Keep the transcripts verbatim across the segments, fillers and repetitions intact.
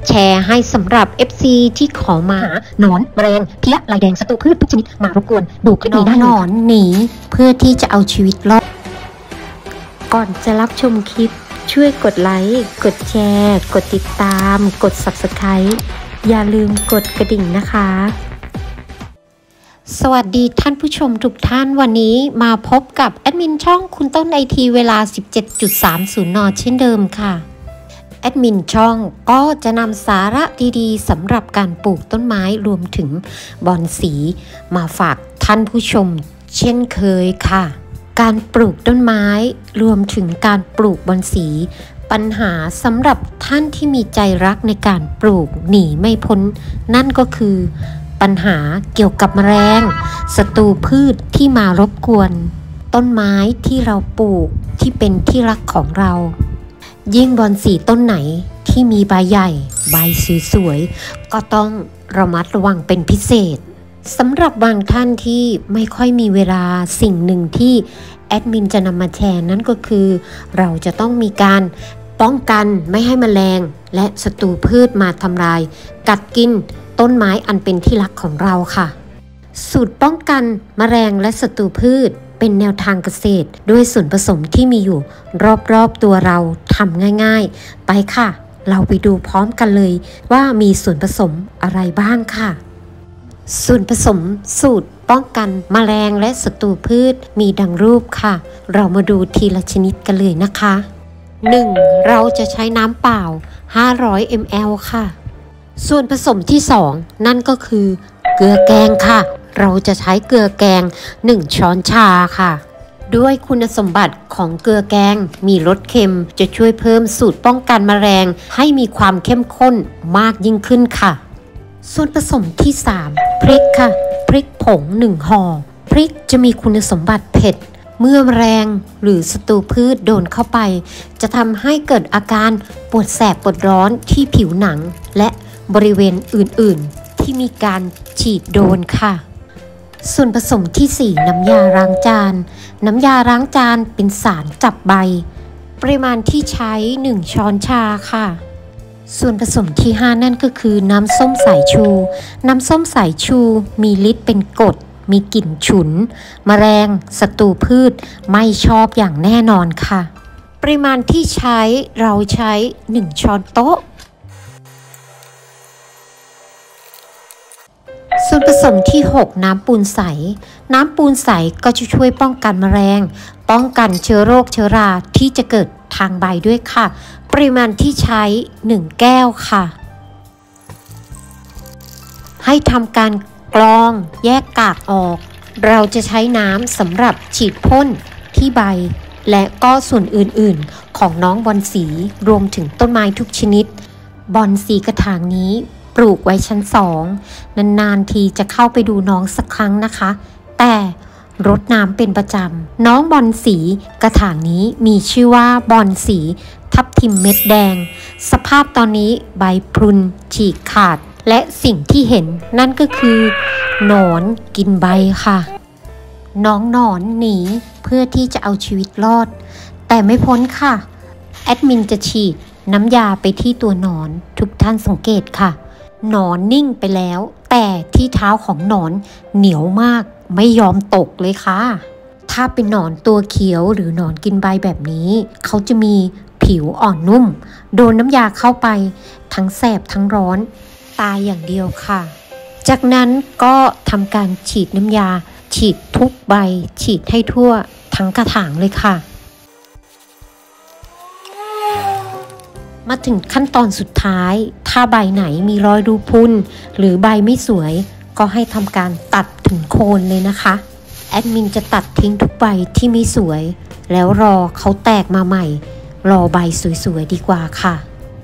แชร์ให้สำหรับ เอฟ ซี ที่ขอมาหาหนอนแมลงเพี้ยลายแดงศัตรูพืชทุกชนิดมารบกวนดูคลิปนี้ได้หนอนหนีเพื่อที่จะเอาชีวิตรอดก่อนจะรับชมคลิปช่วยกดไลค์กดแชร์กดติดตามกด ซับสไครบ์ อย่าลืมกดกระดิ่งนะคะสวัสดีท่านผู้ชมทุกท่านวันนี้มาพบกับแอดมินช่องคุณต้นไอทีเวลา สิบเจ็ดจุดสามศูนย์ น เช่นเดิมค่ะแอดมินช่องก็จะนำสาระดีๆสำหรับการปลูกต้นไม้รวมถึงบอนสีมาฝากท่านผู้ชมเช่นเคยค่ะการปลูกต้นไม้รวมถึงการปลูกบอนสีปัญหาสำหรับท่านที่มีใจรักในการปลูกหนีไม่พ้นนั่นก็คือปัญหาเกี่ยวกับแมลงศัตรูพืชที่มารบกวนต้นไม้ที่เราปลูกที่เป็นที่รักของเรายิ่งบอนสีต้นไหนที่มีใบใหญ่ใบสวยๆก็ต้องระมัดระวังเป็นพิเศษสำหรับบางท่านที่ไม่ค่อยมีเวลาสิ่งหนึ่งที่แอดมินจะนำมาแชร์นั่นก็คือเราจะต้องมีการป้องกันไม่ให้แมลงและศัตรูพืชมาทำลายกัดกินต้นไม้อันเป็นที่รักของเราค่ะสูตรป้องกันแมลงและศัตรูพืชเป็นแนวทางเกษตรด้วยส่วนผสมที่มีอยู่รอบๆตัวเราทำง่ายๆไปค่ะเราไปดูพร้อมกันเลยว่ามีส่วนผสมอะไรบ้างค่ะส่วนผสมสูตรป้องกันแมลงและศัตรูพืชมีดังรูปค่ะเรามาดูทีละชนิดกันเลยนะคะหนึ่งเราจะใช้น้ำเปล่าห้าร้อยมิลลิลิตร ค่ะส่วนผสมที่สองนั่นก็คือเกลือแกงค่ะเราจะใช้เกลือแกงหนึ่งช้อนชาค่ะด้วยคุณสมบัติของเกลือแกงมีรสเค็มจะช่วยเพิ่มสูตรป้องกันแมลงให้มีความเข้มข้นมากยิ่งขึ้นค่ะส่วนผสมที่สามพริกค่ะพริกผงหนึ่งห่อพริกจะมีคุณสมบัติเผ็ดเมื่อแมลงหรือศัตรูพืชโดนเข้าไปจะทำให้เกิดอาการปวดแสบปวดร้อนที่ผิวหนังและบริเวณอื่นๆที่มีการฉีดโดนค่ะส่วนผสมที่สี่น้ำยาล้างจานน้ำยาล้างจานเป็นสารจับใบปริมาณที่ใช้หนึ่งช้อนชาค่ะส่วนผสมที่ห้านั่นก็คือน้ำส้มสายชูน้ำส้มสายชูมีฤทธิ์เป็นกรดมีกลิ่นฉุนแมลงศัตรูพืชไม่ชอบอย่างแน่นอนค่ะปริมาณที่ใช้เราใช้หนึ่งช้อนโต๊ะส่วนผสมที่หกน้ำปูนใสน้ำปูนใสก็จะช่วยป้องกันแมลงป้องกันเชื้อโรคเชื้อราที่จะเกิดทางใบด้วยค่ะปริมาณที่ใช้หนึ่งแก้วค่ะให้ทำการกรองแยกกากออกเราจะใช้น้ำสำหรับฉีดพ่นที่ใบและก็ส่วนอื่นๆของน้องบอนสีรวมถึงต้นไม้ทุกชนิดบอนสีกระถางนี้ปลูกไว้ชั้นสองนานๆทีจะเข้าไปดูน้องสักครั้งนะคะแต่รดน้ำเป็นประจำน้องบอนสีกระถางนี้มีชื่อว่าบอนสีทับทิมเม็ดแดงสภาพตอนนี้ใบพรุนฉีกขาดและสิ่งที่เห็นนั่นก็คือหนอนกินใบค่ะน้องหนอนหนีเพื่อที่จะเอาชีวิตรอดแต่ไม่พ้นค่ะแอดมินจะฉีดน้ำยาไปที่ตัวหนอนทุกท่านสังเกตค่ะหนอนนิ่งไปแล้วแต่ที่เท้าของหนอนเหนียวมากไม่ยอมตกเลยค่ะถ้าเป็นหนอนตัวเขียวหรือหนอนกินใบแบบนี้เขาจะมีผิวอ่อนนุ่มโดนน้ำยาเข้าไปทั้งแสบทั้งร้อนตายอย่างเดียวค่ะจากนั้นก็ทำการฉีดน้ำยาฉีดทุกใบฉีดให้ทั่วทั้งกระถางเลยค่ะมาถึงขั้นตอนสุดท้ายถ้าใบไหนมีรอยรูพุนหรือใบไม่สวยก็ให้ทำการตัดถึงโคนเลยนะคะแอดมินจะตัดทิ้งทุกใบที่ไม่สวยแล้วรอเขาแตกมาใหม่รอใบสวยๆดีกว่าค่ะ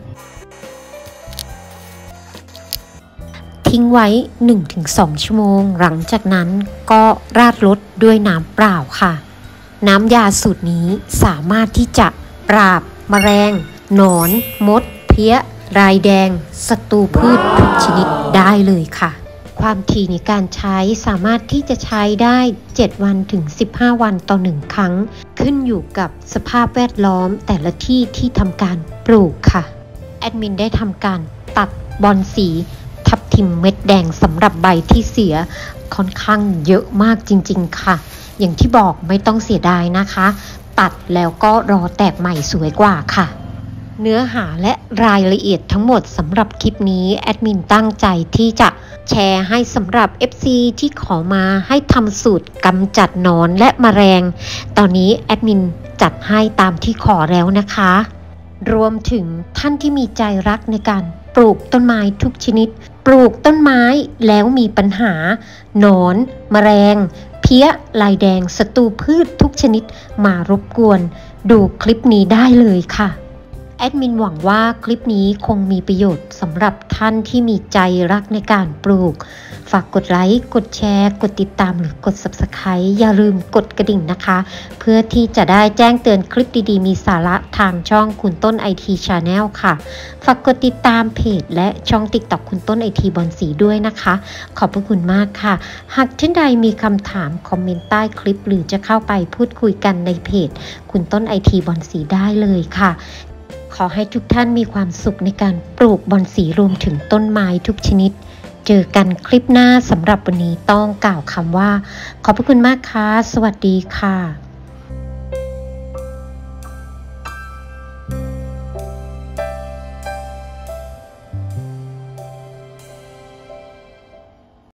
ทิ้งไว้ หนึ่งถึงสอง ชั่วโมงหลังจากนั้นก็ราดรดด้วยน้ำเปล่าค่ะน้ำยาสูตรนี้สามารถที่จะปราบแมลงหนอนมดเพี้ยรายแดงศัตรูพืชทุกชนิดได้เลยค่ะความถี่ในการใช้สามารถที่จะใช้ได้เจ็ดวันถึงสิบห้าวันต่อหนึ่งครั้งขึ้นอยู่กับสภาพแวดล้อมแต่ละที่ที่ทำการปลูกค่ะแอดมินได้ทำการตัดบอลสีทับทิมเม็ดแดงสำหรับใบที่เสียค่อนข้างเยอะมากจริงๆค่ะอย่างที่บอกไม่ต้องเสียดายนะคะตัดแล้วก็รอแตกใหม่สวยกว่าค่ะเนื้อหาและรายละเอียดทั้งหมดสำหรับคลิปนี้แอดมินตั้งใจที่จะแชร์ให้สำหรับ เอฟ ซี ที่ขอมาให้ทำสูตรกำจัดหนอนและแมลงตอนนี้แอดมินจัดให้ตามที่ขอแล้วนะคะรวมถึงท่านที่มีใจรักในการปลูกต้นไม้ทุกชนิดปลูกต้นไม้แล้วมีปัญหาหนอนแมลงเพี้ยลายแดงศัตรูพืชทุกชนิดมารบกวนดูคลิปนี้ได้เลยค่ะแอดมินหวังว่าคลิปนี้คงมีประโยชน์สำหรับท่านที่มีใจรักในการปลูกฝากกดไลค์กดแชร์กดติดตามหรือกด ซับสไครบ์ อย่าลืมกดกระดิ่งนะคะเพื่อที่จะได้แจ้งเตือนคลิปดีๆมีสาระทางช่องคุณต้น ไอ ที Channel ค่ะฝากกดติดตามเพจและช่อง ติ๊กต็อก คุณต้น ไอ ที บอนสีด้วยนะคะขอบพระคุณมากค่ะหากท่านใดมีคำถามคอมเมนต์ใต้คลิปหรือจะเข้าไปพูดคุยกันในเพจคุณต้น ไอ ที บอนสีได้เลยค่ะขอให้ทุกท่านมีความสุขในการปลูกบอนสีรวมถึงต้นไม้ทุกชนิดเจอกันคลิปหน้าสำหรับวันนี้ต้องกล่าวคำว่าขอบพระคุณมากค่ะสวัสดีค่ะ